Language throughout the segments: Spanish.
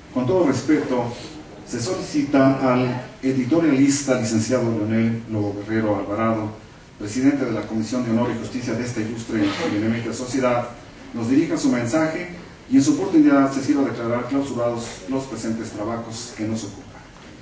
Con todo respeto, se solicita al editorialista licenciado Leonel Lobo Guerrero Alvarado, presidente de la Comisión de Honor y Justicia de esta ilustre y benemérita sociedad, nos dirija su mensaje y en su oportunidad se sirva declarar clausurados los presentes trabajos que nos ocupan.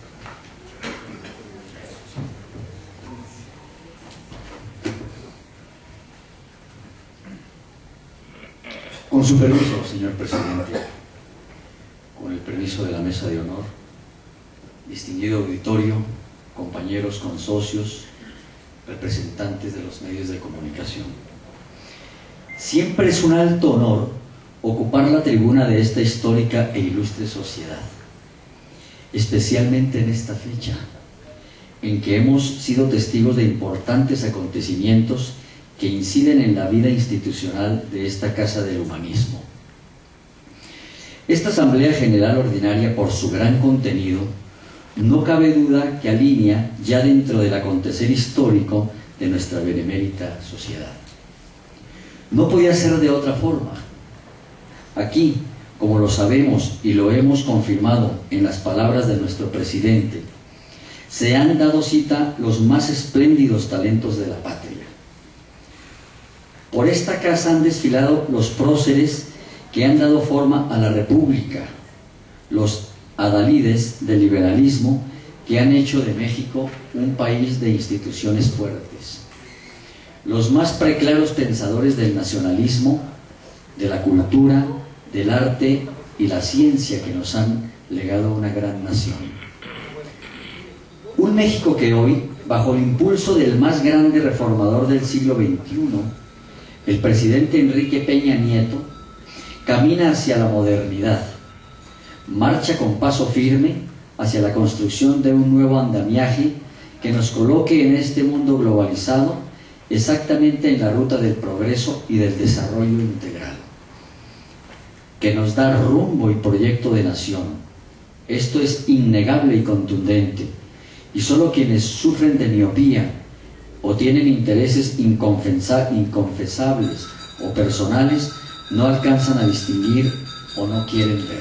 Con su permiso, señor presidente, con el permiso de la mesa de honor, distinguido auditorio, compañeros consocios, representantes de los medios de comunicación. Siempre es un alto honor ocupar la tribuna de esta histórica e ilustre sociedad, especialmente en esta fecha, en que hemos sido testigos de importantes acontecimientos que inciden en la vida institucional de esta Casa del Humanismo. Esta Asamblea General Ordinaria, por su gran contenido, no cabe duda que alinea ya dentro del acontecer histórico de nuestra benemérita sociedad. No podía ser de otra forma. Aquí, como lo sabemos y lo hemos confirmado en las palabras de nuestro presidente, se han dado cita los más espléndidos talentos de la patria. Por esta casa han desfilado los próceres que han dado forma a la República, los adalides del liberalismo que han hecho de México un país de instituciones fuertes, los más preclaros pensadores del nacionalismo, de la cultura, del arte y la ciencia que nos han legado una gran nación. Un México que hoy, bajo el impulso del más grande reformador del siglo XXI, el presidente Enrique Peña Nieto, camina hacia la modernidad, marcha con paso firme hacia la construcción de un nuevo andamiaje que nos coloque en este mundo globalizado exactamente en la ruta del progreso y del desarrollo integral, que nos da rumbo y proyecto de nación. Esto es innegable y contundente, y solo quienes sufren de miopía o tienen intereses inconfesables o personales no alcanzan a distinguir o no quieren ver.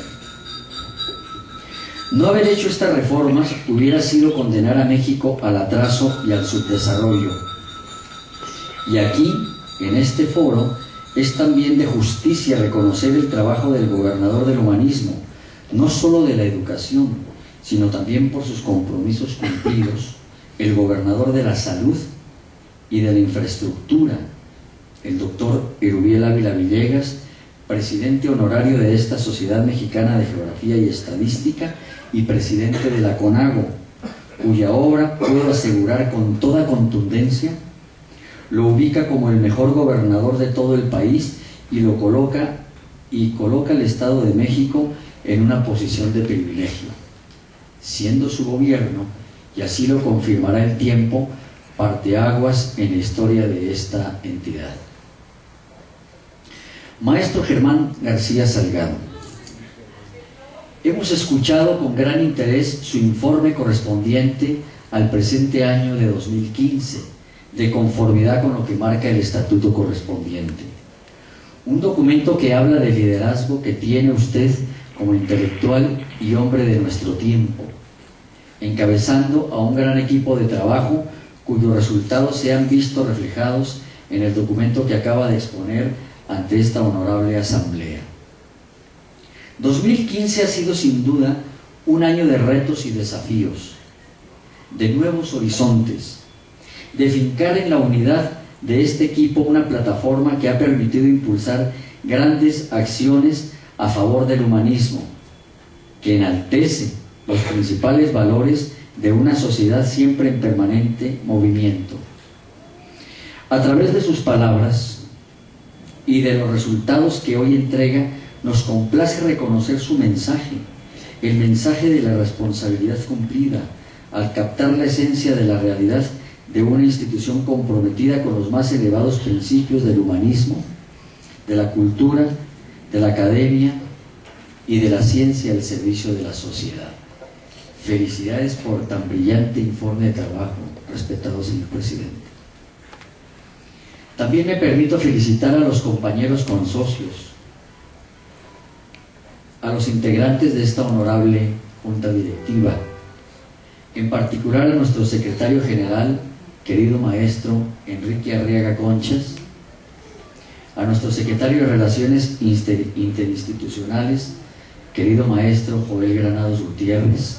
No haber hecho estas reformas hubiera sido condenar a México al atraso y al subdesarrollo. Y aquí, en este foro, es también de justicia reconocer el trabajo del gobernador del humanismo, no solo de la educación, sino también por sus compromisos cumplidos, el gobernador de la salud y de la infraestructura, el doctor Erubiel Ávila Villegas, presidente honorario de esta Sociedad Mexicana de Geografía y Estadística y presidente de la CONAGO, cuya obra, puedo asegurar con toda contundencia, lo ubica como el mejor gobernador de todo el país y coloca al Estado de México en una posición de privilegio, siendo su gobierno, y así lo confirmará el tiempo, parteaguas en la historia de esta entidad. Maestro Germán García Salgado, hemos escuchado con gran interés su informe correspondiente al presente año de 2015, de conformidad con lo que marca el estatuto correspondiente. Un documento que habla del liderazgo que tiene usted como intelectual y hombre de nuestro tiempo, encabezando a un gran equipo de trabajo cuyos resultados se han visto reflejados en el documento que acaba de exponer ante esta honorable asamblea. 2015 ha sido sin duda un año de retos y desafíos, de nuevos horizontes, de fincar en la unidad de este equipo una plataforma que ha permitido impulsar grandes acciones a favor del humanismo, que enaltece los principales valores de una sociedad siempre en permanente movimiento. A través de sus palabras y de los resultados que hoy entrega, nos complace reconocer su mensaje, el mensaje de la responsabilidad cumplida, al captar la esencia de la realidad de una institución comprometida con los más elevados principios del humanismo, de la cultura, de la academia y de la ciencia al servicio de la sociedad. Felicidades por tan brillante informe de trabajo, respetado señor presidente. También me permito felicitar a los compañeros consocios, a los integrantes de esta honorable Junta Directiva, en particular a nuestro secretario general, querido maestro Enrique Arriaga Conchas, a nuestro secretario de Relaciones Interinstitucionales, querido maestro Joel Granados Gutiérrez,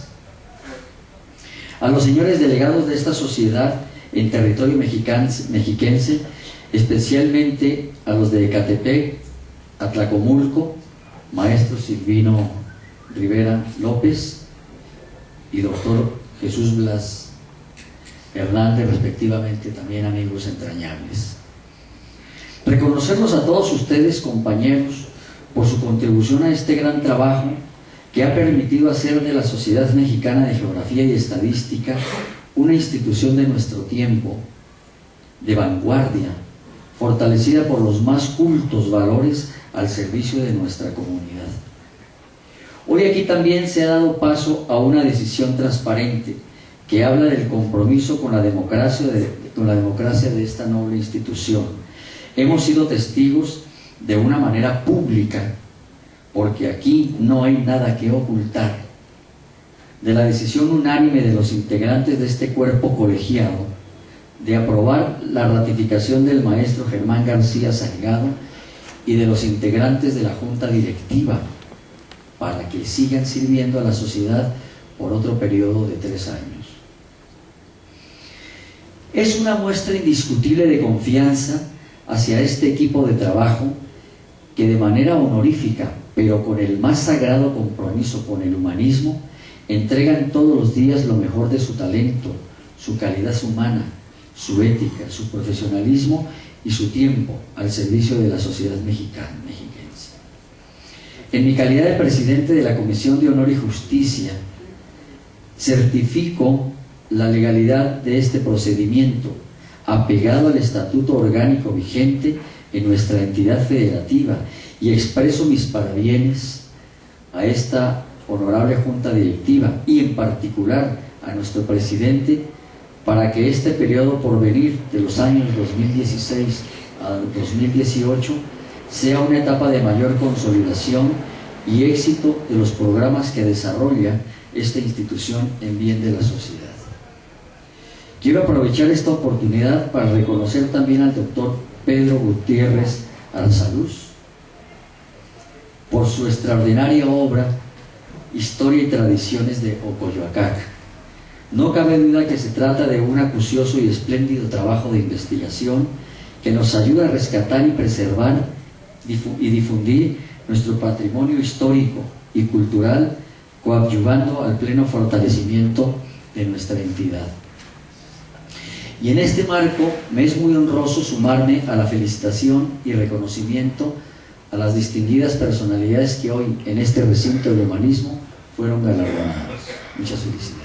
a los señores delegados de esta sociedad en territorio mexiquense, especialmente a los de Ecatepec, Atlacomulco, maestro Silvino Rivera López y doctor Jesús Blas Hernández, respectivamente, también amigos entrañables. Reconocerlos a todos ustedes, compañeros, por su contribución a este gran trabajo que ha permitido hacer de la Sociedad Mexicana de Geografía y Estadística una institución de nuestro tiempo, de vanguardia, fortalecida por los más cultos valores al servicio de nuestra comunidad. Hoy aquí también se ha dado paso a una decisión transparente que habla del compromiso con la democracia de esta noble institución. Hemos sido testigos de una manera pública, porque aquí no hay nada que ocultar, de la decisión unánime de los integrantes de este cuerpo colegiado de aprobar la ratificación del maestro Germán García Salgado y de los integrantes de la Junta Directiva para que sigan sirviendo a la sociedad por otro periodo de 3 años. Es una muestra indiscutible de confianza hacia este equipo de trabajo que de manera honorífica, pero con el más sagrado compromiso con el humanismo, entregan todos los días lo mejor de su talento, su calidad humana, su ética, su profesionalismo y su tiempo al servicio de la sociedad mexiquense. En mi calidad de presidente de la Comisión de Honor y Justicia, certifico la legalidad de este procedimiento, apegado al estatuto orgánico vigente en nuestra entidad federativa, y expreso mis parabienes a esta honorable Junta Directiva y en particular a nuestro presidente, para que este periodo por venir de los años 2016 a 2018 sea una etapa de mayor consolidación y éxito de los programas que desarrolla esta institución en bien de la sociedad. Quiero aprovechar esta oportunidad para reconocer también al doctor Pedro Gutiérrez Arzaluz por su extraordinaria obra Historia y Tradiciones de Ocoyoacac. No cabe duda que se trata de un acucioso y espléndido trabajo de investigación que nos ayuda a rescatar y preservar y difundir nuestro patrimonio histórico y cultural, coadyuvando al pleno fortalecimiento de nuestra entidad. Y en este marco me es muy honroso sumarme a la felicitación y reconocimiento a las distinguidas personalidades que hoy en este recinto del humanismo fueron galardonadas. Muchas felicidades.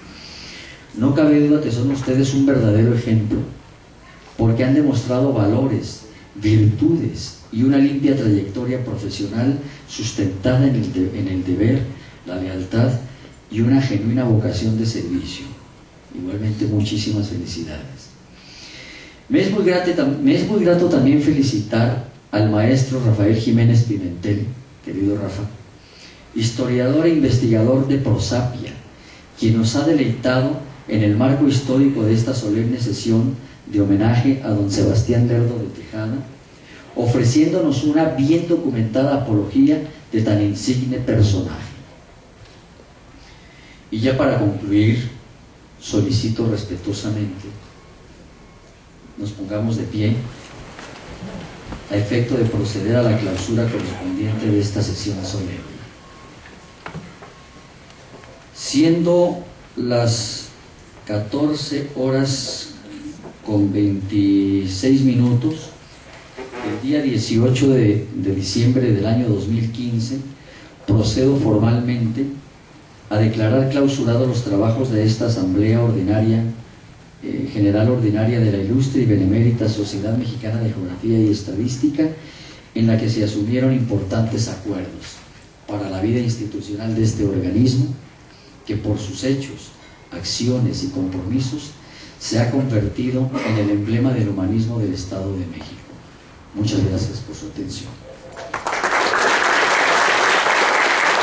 No cabe duda que son ustedes un verdadero ejemplo, porque han demostrado valores, virtudes y una limpia trayectoria profesional sustentada en el deber, la lealtad y una genuina vocación de servicio. Igualmente, muchísimas felicidades. Me es muy grato también felicitar al maestro Rafael Jiménez Pimentel, querido Rafa, historiador e investigador de Prosapia, quien nos ha deleitado en el marco histórico de esta solemne sesión de homenaje a don Sebastián Lerdo de Tejada, ofreciéndonos una bien documentada apología de tan insigne personaje. Y ya para concluir, solicito respetuosamente nos pongamos de pie a efecto de proceder a la clausura correspondiente de esta sesión solemne. Siendo las 14:26, el día 18 de diciembre del año 2015, procedo formalmente a declarar clausurados los trabajos de esta Asamblea Ordinaria, General Ordinaria de la Ilustre y Benemérita Sociedad Mexicana de Geografía y Estadística, en la que se asumieron importantes acuerdos para la vida institucional de este organismo, que por sus hechos, acciones y compromisos se ha convertido en el emblema del humanismo del Estado de México. Muchas gracias por su atención.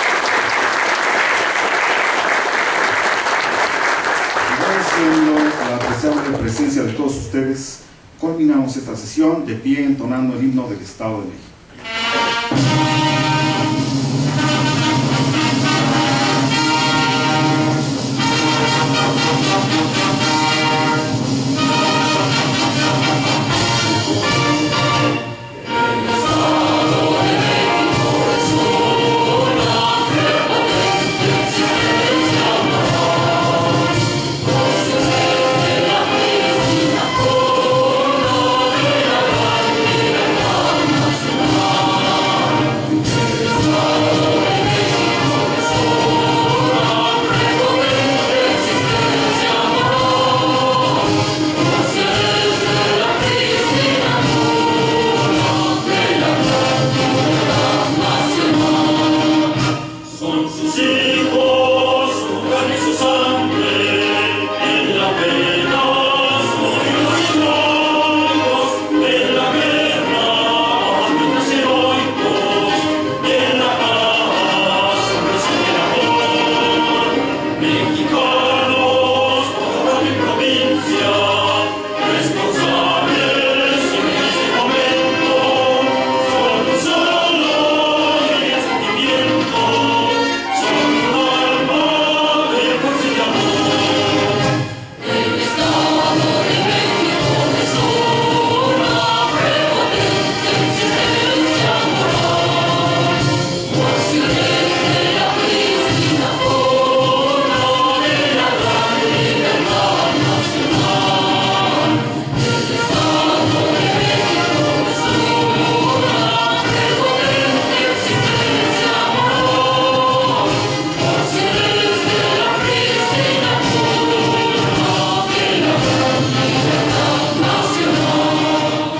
honorable presencia de todos ustedes, culminamos esta sesión de pie entonando el himno del Estado de México.